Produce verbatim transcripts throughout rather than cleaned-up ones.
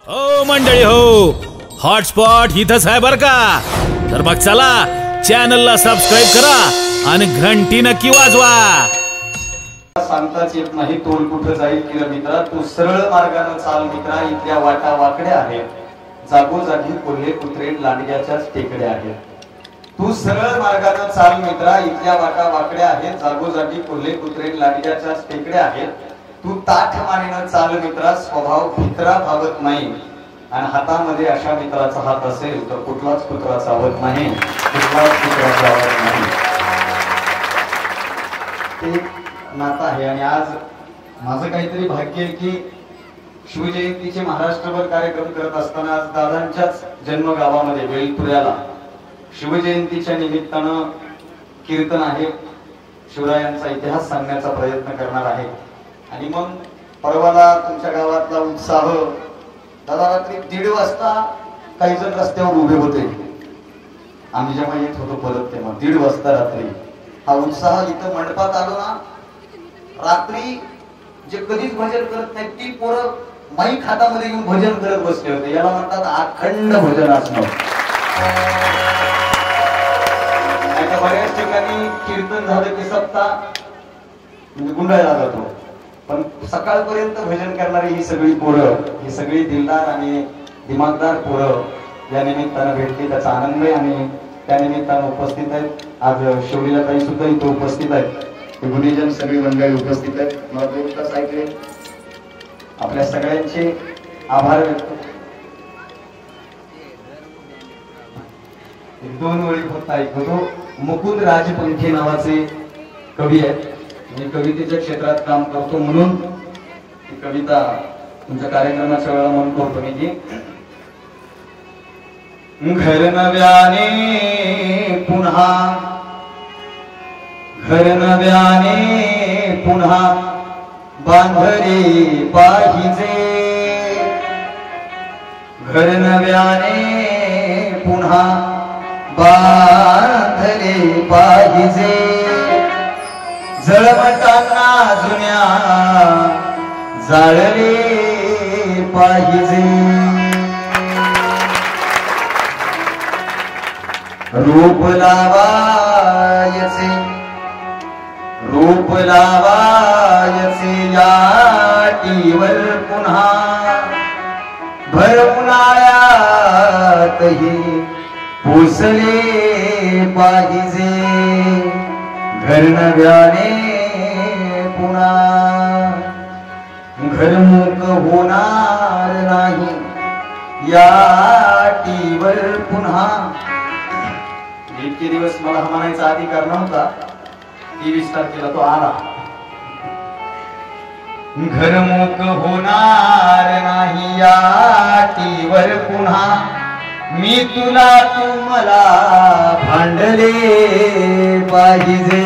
ओ मंडळी हो, हॉटस्पॉट इथंच आहे बर का. तर मग चला चॅनलला सबस्क्राईब करा आणि घंटी नक्की वाजवा. सांगताच येत नाही तोल कुठं जाईल किर मित्रा, तू सरळ मार्गाने चाल मित्रा. इथल्या वाटा वाकड्या आहेत, जागोजागी कोल्हे कुत्रे लांडग्याच्याच टेकड्या आहेत. तू सरळ मार्गाने चाल मित्रा, इथल्या वाटा वाकड्या आहेत, जागोजागी कोल्हे कुत्रे लांडग्याच्याच टेकड्या आहेत. तू ताठ मानेनं चाल मित्रा, स्वभाव भित्रा भावत नाही. आणि हातामध्ये अशा मित्राचा हात असेल तर कुठलाच कुत्रा चावत नाही, कुठलाच कुत्रा चावत नाही. ते नातं आहे. आणि आज माझं काहीतरी भाग्य आहे की शिवजयंतीचे महाराष्ट्रभर कार्यक्रम करत असताना आज दादांच्याच जन्मगावामध्ये वेलपुऱ्याला शिवजयंतीच्या निमित्तानं कीर्तन आहे. शिवरायांचा इतिहास सांगण्याचा प्रयत्न करणार आहे. आणि मग परवाला तुमच्या गावातला उत्साह, दादा रात्री दीड वाजता काही जण रस्त्यावर उभे होते. आम्ही जेव्हा येत होतो परत तेव्हा दीड वाजता रात्री हा उत्साह इथं मंडपात आलो ना. रात्री जे कधीच भजन करत नाही ती पोरं माईक हातामध्ये घेऊन भजन करत बसले होते. याला म्हणतात अखंड भजन असणं. बऱ्याच ठिकाणी कीर्तन झालं की सप्ताह म्हणजे गुंडाळला जातो, पण सकाळपर्यंत भजन करणारी ही सगळी पोरं, ही सगळी दिलदार आणि दिमागदार पोरं या निमित्तानं भेटली, त्याचा आनंद आहे. आणि त्या निमित्तानं उपस्थित आहेत. आज शिवलीला ताई सुद्धा इथे उपस्थित आहेत. गुणीजन सगळी मंडळी उपस्थित आहेत. मला दोन तास ऐकले, आपल्या सगळ्यांचे आभार व्यक्त. दोन वेळी फक्त ऐकतो. मुकुंद राजपंखी नावाचे कवी आहेत. मी कवितेच्या क्षेत्रात काम करतो म्हणून ही कविता तुमच्या कार्यक्रमाच्या वेळेला म्हणून करतो मी की घर नव्याने पुन्हा, घर नव्याने पुन्हा बांधले पाहिजे, घर नव्याने पुन्हा बांधले पाहिजे. जळमताना जुन्या जाळले पाहिजे. रूप लावायचे, रूप लावायचे याटीवर पुन्हा, भर उन्हाळ्यातही पोसले पाहिजे. घर नव्याने पुन्हा, घरमुख होणार नाही याटीवर पुन्हा. इतके दिवस मला हा म्हणायचा अधिकार नव्हता, तेवीस तारखेला तो आला. घरमुख होणार नाही याटीवर पुन्हा, मी तुला तू मला भांडले पाहिजे.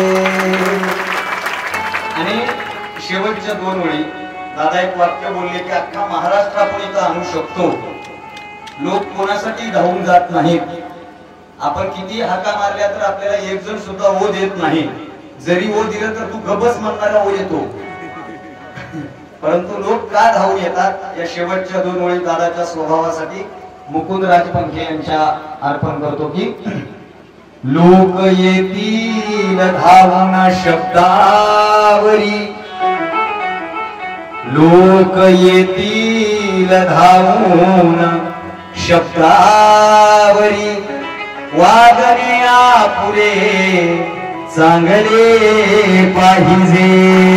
आणि शेवटच्या दोन वेळी दादा एक वाक्य बोलले की अख्खा महाराष्ट्र आपण इथं आणू शकतो. लोक कोणासाठी धावून जात नाहीत. आपण किती हाका मारल्या तर आपल्याला एक जण सुद्धा ओ देत नाही. जरी ओ दिलं तर तू गबस म्हणणारा ओ येतो. परंतु लोक का धावून येतात या शेवटच्या दोन वेळी दादाच्या स्वभावासाठी मुकुंद राजपंखे यांच्या अर्पण करतो की लोक येतील धावून शब्दावरी, लोक येतील धावून शब्दावरी, वागणे आपुले चांगले पाहिजे,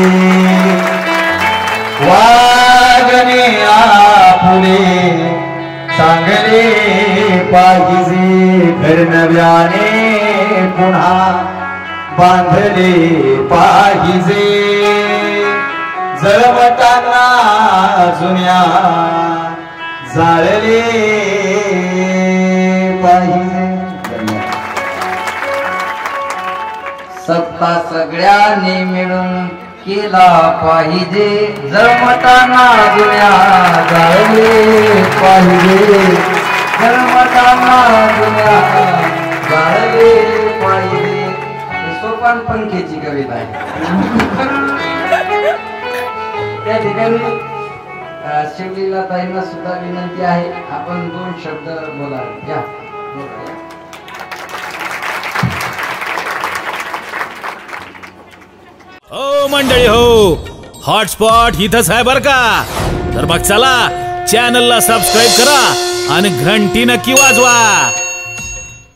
वागणे आपुले चांगले पाहिजे. घर नव्याने पुन्हा बांधले पाहिजे. जळमताना जुन्या जाळले पाहिजे. सत्ता सगळ्यांनी मिळून केला पाहिजे. जळमताना जुन्या जाळले पाहिजे, जळमताना जुन्या जाळले पाहिजे. सोपान पंखेची कविता आहे. त्या ठिकाणी अ, शिवलीला ताईंना सुद्धा विनंती आहे आपण दोन शब्द बोलावे. या बोला, या. हो मंडळी हो, हॉटस्पॉट इथंच आहे बर का. तर मग चला चॅनलला सबस्क्राईब करा आणि घंटी नक्की वाजवा.